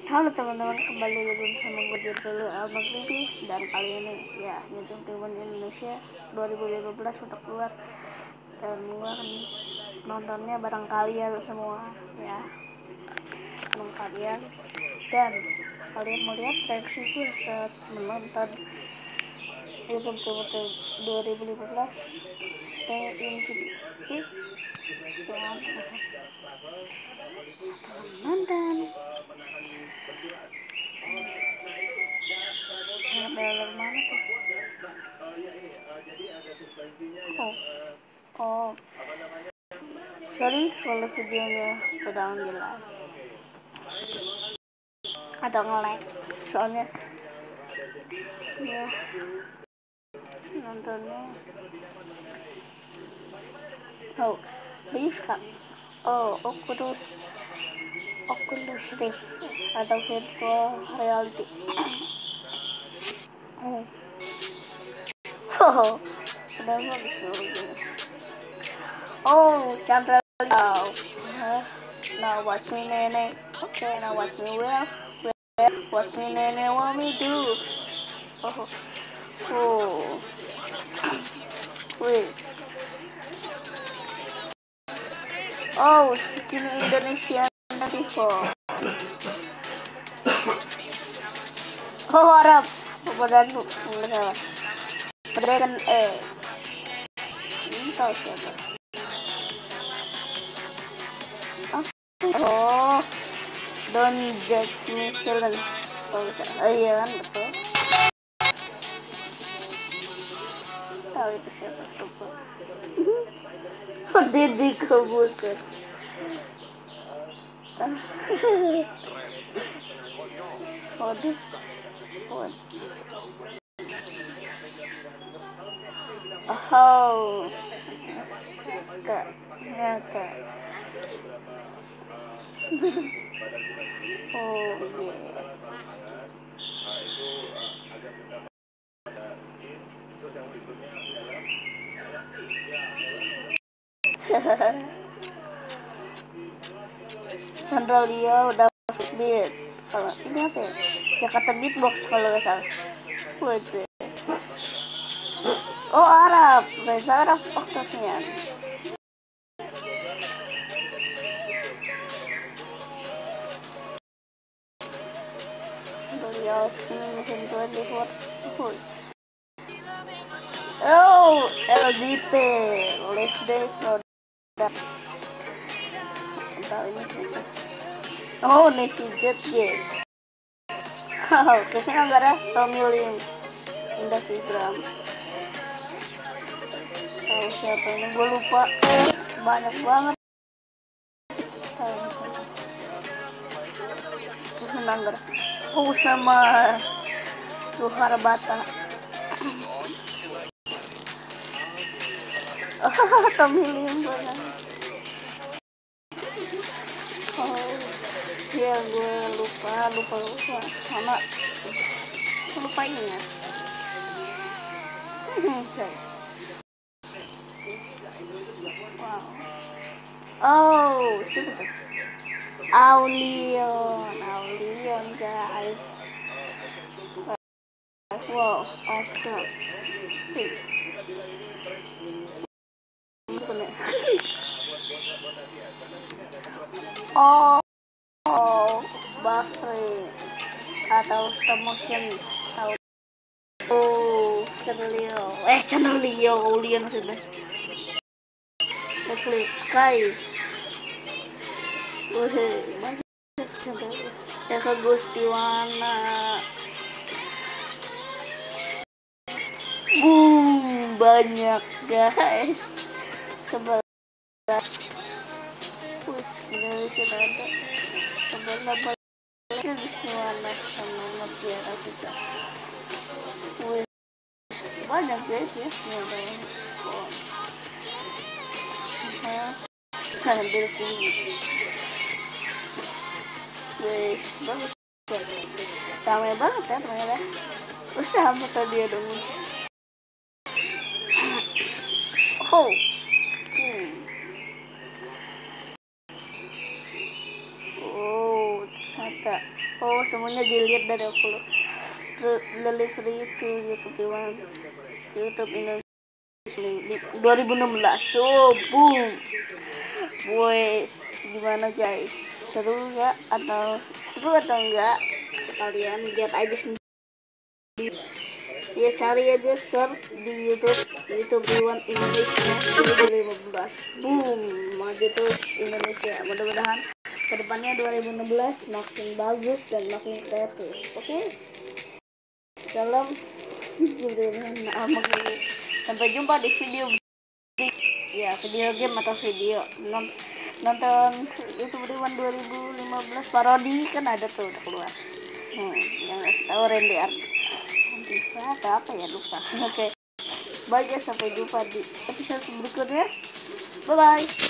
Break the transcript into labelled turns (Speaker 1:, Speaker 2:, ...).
Speaker 1: Halo teman-teman, kembali lagi bersama gue Judul Al-Maghribi. Dan kali ini ya Newton Timun Indonesia 2015 udah keluar. Dan gue akan nontonnya bareng kalian semua ya, bareng kalian. Dan kalian mau lihat reaksi gue saat menonton Newton Timun 2015. Stay in video, oke? Jangan nonton. Cara bel mana tuh? Oh, sorry kalau videonya kurang jelas atau nge-lag, soalnya ya nontonnya. Oh, Biskak. Oh, Oculus Rift atau virtual reality. Oh, udah bagus dulu. Oh, Chandra. Now watch me, Nene. Okay, now watch me well. Watch me, Nene. What me do? Oh, wait. Oh, skinny Indonesian people. Oh, Arab. Badan lu, nggak salah. Dragon ini tahu siapa? Oh, don't judge me, challenge. Oh iya kan, betul. Tahu itu siapa? Lupa. Oh, Deddy Kobuser. Oh, Kak. Oh yes. Chandra Leo udah beat. Kalau ini apa ya? Jakarta Beatbox kalau nggak salah. Waduh. Oh, Arab. Reza Arab oktavnya. Beliau 24 horse. Oh, LDP. Last day product. Oh, Nasi Jet Game. Oh, kayaknya nggak ada Tommy Lim. Instagram. Tahu siapa ini? Gue lupa. Banyak banget. Nanggar. Oh, sama Luhar Bata. Tommy Lim banget. Oh, ya gue lupa sama lupa ingat. Wow. Oh, siapa tuh? Aulion guys. Wow, awesome. Oh, Bahri atau stop motion. Oh, Channel Leo, Aulion maksudnya. Netflix Sky. Eka Gustiwana. Banyak guys. 11. Indonesia ada 11 Gustiwana sama Notiara kita. Banyak guys ya. Ambil sini. Guys, bagus. Ramai banget ya ternyata. Usaha motor dia dong. Oh. Oh, kita. Oh, semuanya dilihat dari aku loh. Delivery to YouTube Indonesia 2016. So boom, wes, gimana guys, seru nggak atau enggak? Kalian lihat aja sendiri ya, cari aja search di YouTube Rewind Indonesia 2015. Boom, maju terus Indonesia. Mudah-mudahan kedepannya 2016 makin bagus dan makin kreatif. Oke, salam. Sampai jumpa di video game atau video nonton YouTube Rewind 2015 parodi kan ada tuh, udah keluar. Yang tahu Randy Artifa atau apa ya, lupa. Oke, bye guys, sampai jumpa di episode berikutnya. Bye bye.